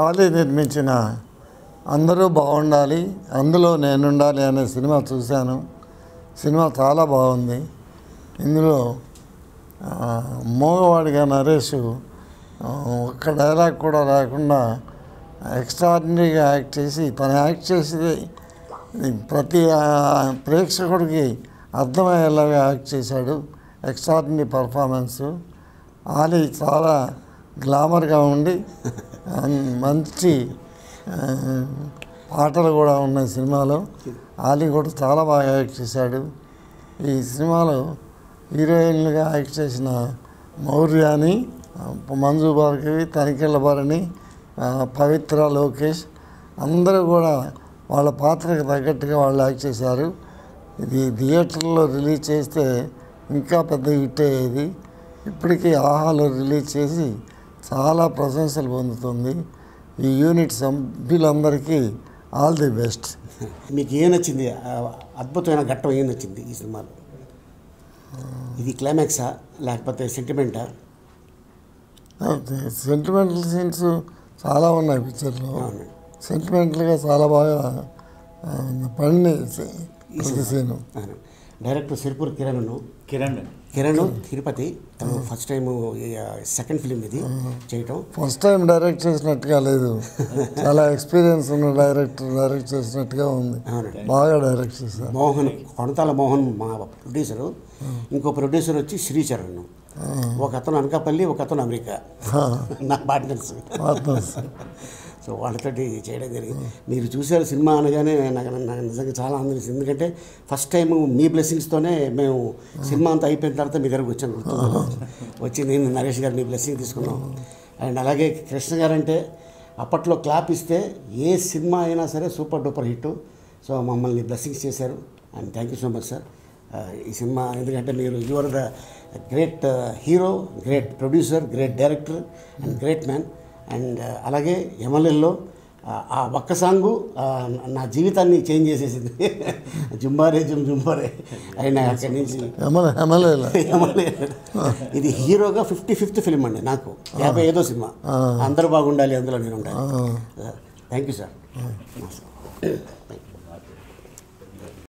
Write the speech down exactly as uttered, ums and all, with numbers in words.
ఆలీ నిర్మించిన అందరూ బాగుండాలి అందులో నేనుండాలి అనే సినిమా చూశాను. సినిమా చాలా బాగుంది. ఇందులో మోగవాడిగా నరేష్ ఒక్క డైలాగ్ కూడా లేకుండా ఎక్స్ట్రాడినరీగా యాక్ట్ చేసి తను యాక్ట్ చేసేది ప్రతి ప్రేక్షకుడికి అర్థమయ్యేలాగా యాక్ట్ చేశాడు. Extraordinary performance. ఆలీ చాలా గ్లామర్గా ఉండి మంచి పాటలు కూడా ఉన్నాయి సినిమాలో. ఆలీ కూడా చాలా బాగా యాక్ట్ చేశాడు. ఈ సినిమాలో హీరోయిన్లుగా యాక్ట్ చేసిన మౌర్యాని, మంజు భార్గవి, తనికెళ్ళ భరణి, పవిత్ర, లోకేష్ అందరూ కూడా వాళ్ళ పాత్రకు తగ్గట్టుగా వాళ్ళు యాక్ట్ చేశారు. ఇది థియేటర్లో రిలీజ్ చేస్తే ఇంకా పెద్ద హిట్ అయ్యేది. ఇప్పటికీ ఆహాలో రిలీజ్ చేసి చాలా ప్రశంసలు పొందుతుంది. ఈ యూనిట్ సభ్యులందరికీ ఆల్ ది బెస్ట్. మీకు ఏం నచ్చింది? అద్భుతమైన ఘట్టం ఏం నచ్చింది ఈ సినిమాలో? ఇది క్లైమాక్సా లేకపోతే సెంటిమెంటా? సెంటిమెంటల్ సీన్స్ చాలా ఉన్నాయి పిక్చర్లో. సెంటిమెంటల్గా చాలా బాగా పడిన సీను. డైరెక్టర్ సిరిపూర్ కిరణ్ కిరణ్ కిరణ్ తిరుపతి తను ఫస్ట్ టైం సెకండ్ ఫిలిం ఇది చేయటం. ఫస్ట్ టైం డైరెక్ట్ చేసినట్టుగా లేదు, చాలా ఎక్స్పీరియన్స్ ఉన్న డైరెక్టర్ డైరెక్ట్ చేసినట్టుగా ఉంది. బాగా డైరెక్ట్ చేశారు. మోహన్, కొనతాల మోహన్ మా ప్రొడ్యూసరు. ఇంకో ప్రొడ్యూసర్ వచ్చి శ్రీచరణ్. ఒక అతను అనకాపల్లి, ఒక అతను అమెరికా. నా పార్ట్నర్స్. సో వాళ్ళతోటి చేయడం జరిగింది. మీరు చూసారు సినిమా అనగానే నాకు నాకు నిజంగా చాలా ఆనందం. ఎందుకంటే ఫస్ట్ టైం మీ బ్లెస్సింగ్స్తోనే మేము సినిమా అంతా అయిపోయిన తర్వాత మీ దగ్గరకు వచ్చాను. వచ్చి నేను నరేష్ గారు మీ బ్లెస్సింగ్ తీసుకున్నాం. అండ్ అలాగే కృష్ణ గారు అంటే అప్పట్లో క్లాప్ ఇస్తే ఏ సినిమా అయినా సరే సూపర్ డూపర్ హిట్. సో మమ్మల్ని బ్లెస్సింగ్స్ చేశారు. And thank you so much sir. ఈ సినిమా ఎందుకంటే మీరు you are the great hero, great producer, great director and great man. And అలాగే ఎమ్మెల్యేలో ఆ ఒక్క సాంగు నా జీవితాన్ని చేంజ్ చేసేసింది. జుంబారే జుమ్ జుంబారే అయినా అక్కడి నుంచి ఇది హీరోగా ఫిఫ్టీ ఫిఫ్త్ ఫిలిం అండి నాకు. యాభై ఐదో సినిమా. అందరూ బాగుండాలి అందులో నేను ఉండాలి. Thank you sir.